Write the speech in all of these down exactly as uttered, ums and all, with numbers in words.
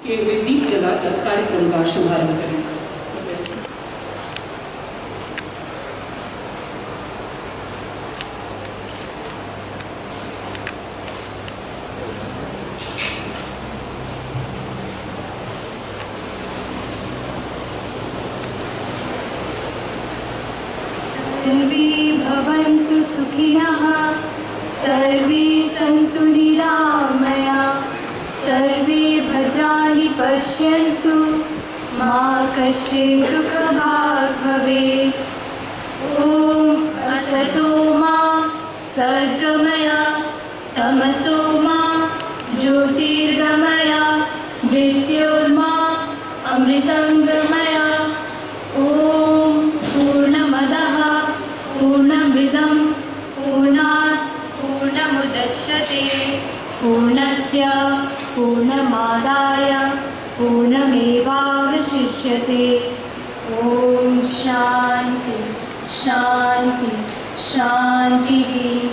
के वे दीप जलाकर कार्यक्रम का शुभारंभ करें। सर्वे भवन्तु सुखिनः, सर्वे सन्तु निरामयाः, सर्वे भद्राणि पश्यन्तु, मा कश्चित् दुःखभाग् भवेत्। ॐ असतो मा सद्गमय, तमसो मा ज्योतिर्गमय, मृत्योर्मा अमृतङ्गमय। ॐ पूर्णमदः पूर्णमिदं पूर्णात् पूर्णमुदच्यते, पूर्णस्य पूर्णमादाय पूर्णमेवावशिष्यते। ॐ शान्ति शान्ति शान्तिः।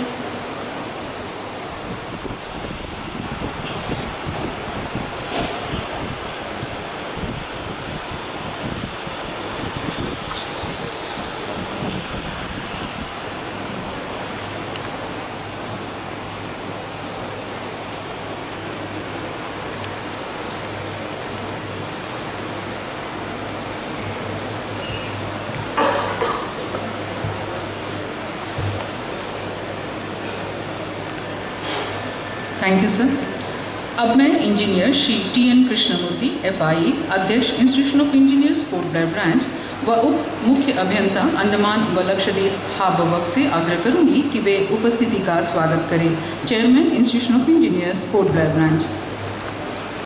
Thank you sir. अब मैं engineer Shri T N Krishnamurthy F I अध्यक्ष institution of engineers Port Blair branch व उप मुख्य अभियंता अंडमान व लक्षद्वीप हार्बर से आग्रह करूंगी कि वे उपस्थिति का स्वागत करें। Chairman institution of engineers Port Blair branch.